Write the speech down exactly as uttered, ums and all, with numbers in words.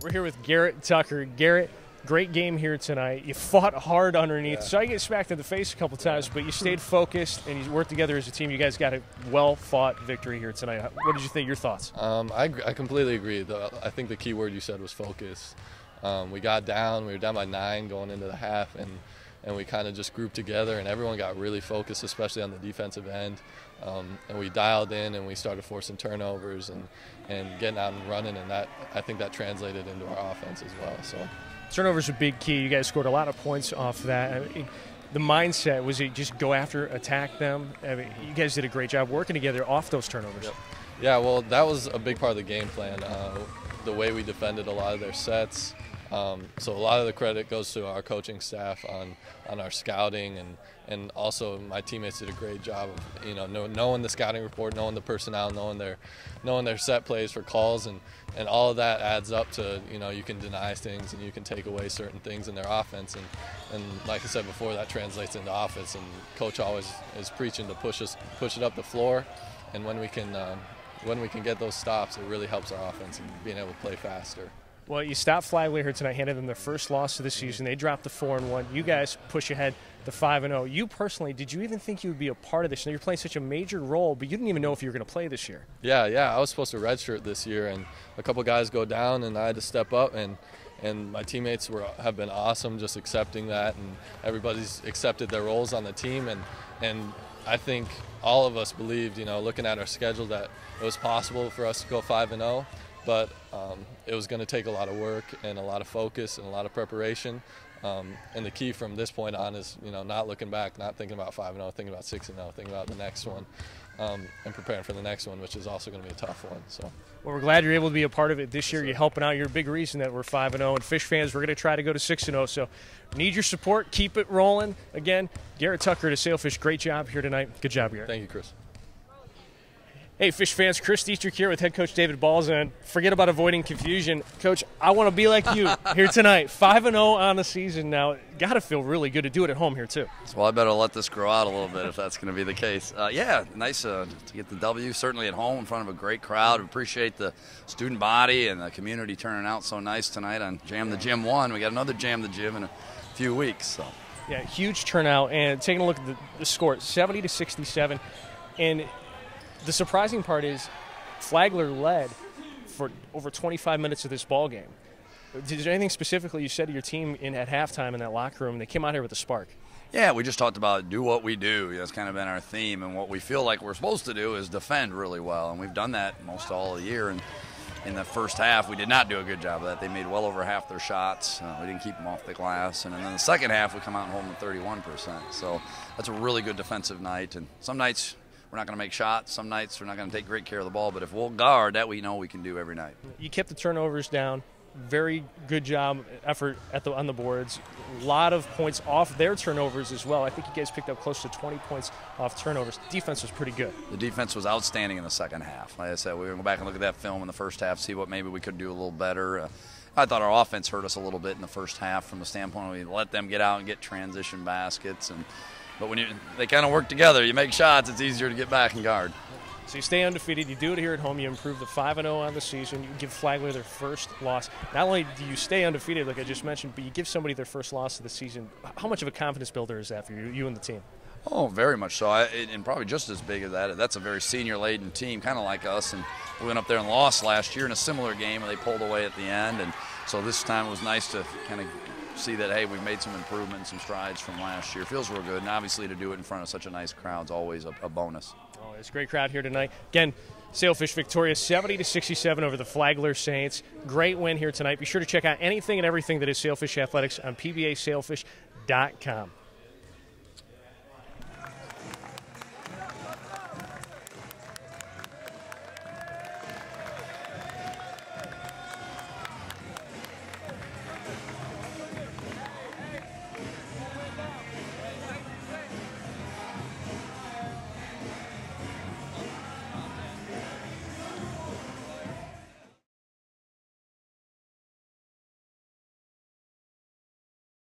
We're here with Garet Tucker. Garet, great game here tonight. You fought hard underneath. Yeah. So I get smacked in the face a couple times, but you stayed focused and you worked together as a team. You guys got a well-fought victory here tonight. What did you think? Your thoughts? Um, I, I completely agree. The, I think the key word you said was focus. Um, we got down. We were down by nine going into the half, and and we kind of just grouped together, and everyone got really focused, especially on the defensive end. Um, and we dialed in, and we started forcing turnovers and, and getting out and running, and that I think that translated into our offense as well. So turnovers are a big key. You guys scored a lot of points off that. I mean, the mindset, was it just go after, attack them? I mean, you guys did a great job working together off those turnovers. Yep. Yeah, well, that was a big part of the game plan, uh, the way we defended a lot of their sets. Um, so a lot of the credit goes to our coaching staff on, on our scouting, and, and also my teammates did a great job of, you know, know, knowing the scouting report, knowing the personnel, knowing their knowing their set plays for calls, and, and all of that adds up to, you know, you can deny things and you can take away certain things in their offense, and, and like I said before, that translates into offense, and coach always is preaching to push us push it up the floor, and when we can uh, when we can get those stops, it really helps our offense and being able to play faster. Well, you stopped Flagler here tonight, handed them their first loss of the season. They dropped to four and one. You guys push ahead to five and zero. You personally, did you even think you would be a part of this? Now, you're playing such a major role, but you didn't even know if you were going to play this year. Yeah, yeah. I was supposed to redshirt this year, and a couple guys go down, and I had to step up, and and my teammates were have been awesome, just accepting that, and everybody's accepted their roles on the team, and and I think all of us believed, you know, looking at our schedule, that it was possible for us to go five and zero. But um, it was going to take a lot of work and a lot of focus and a lot of preparation. Um, and the key from this point on is, you know, not looking back, not thinking about five and zero, thinking about six and zero, thinking about the next one, um, and preparing for the next one, which is also going to be a tough one. So, well, we're glad you're able to be a part of it this year. You're helping out. You're a big reason that we're five and zero. And Fish fans, we're going to try to go to six and zero. So, need your support. Keep it rolling. Again, Garet Tucker to Sailfish. Great job here tonight. Good job, Garet. Thank you, Chris. Hey, Fish fans, Chris Deitrick here with head coach David Balza. And forget about avoiding confusion. Coach, I want to be like you here tonight. five and oh on the season now. Got to feel really good to do it at home here, too. Well, I better let this grow out a little bit if that's going to be the case. Uh, yeah, nice uh, to get the W, certainly at home in front of a great crowd. We appreciate the student body and the community turning out so nice tonight on Jam the Gym one. We got another Jam the Gym in a few weeks. So. Yeah, huge turnout. And taking a look at the, the score, seventy to sixty-seven. And the surprising part is Flagler led for over twenty-five minutes of this ball game. Is there anything specifically you said to your team in at halftime in that locker room? They came out here with a spark. Yeah, we just talked about do what we do. That's kind of been our theme, and what we feel like we're supposed to do is defend really well, and we've done that most all of the year. And in the first half, we did not do a good job of that. They made well over half their shots. Uh, we didn't keep them off the glass. And then in the second half, we come out and hold them thirty-one percent. So that's a really good defensive night. And some nights we're not going to make shots. Some nights we're not going to take great care of the ball. But if we'll guard, that we know we can do every night. You kept the turnovers down. Very good job, effort at the on the boards. A lot of points off their turnovers as well. I think you guys picked up close to twenty points off turnovers. Defense was pretty good. The defense was outstanding in the second half. Like I said, we were going to go back and look at that film in the first half, see what maybe we could do a little better. Uh, I thought our offense hurt us a little bit in the first half from the standpoint we let them get out and get transition baskets. And but when you, they kind of work together, you make shots, it's easier to get back and guard. So you stay undefeated, you do it here at home, you improve the five and oh on the season, you give Flagler their first loss. Not only do you stay undefeated, like I just mentioned, but you give somebody their first loss of the season. How much of a confidence builder is that for you, you and the team? Oh, very much so, I, and probably just as big as that. That's a very senior-laden team, kind of like us, and we went up there and lost last year in a similar game, and they pulled away at the end, and so this time it was nice to kind of see that, hey, we've made some improvements, some strides from last year. It feels real good, and obviously to do it in front of such a nice crowd is always a, a bonus. Oh, it's a great crowd here tonight. Again, Sailfish victorious seventy to sixty-seven over the Flagler Saints. Great win here tonight. Be sure to check out anything and everything that is Sailfish Athletics on P B A sailfish dot com.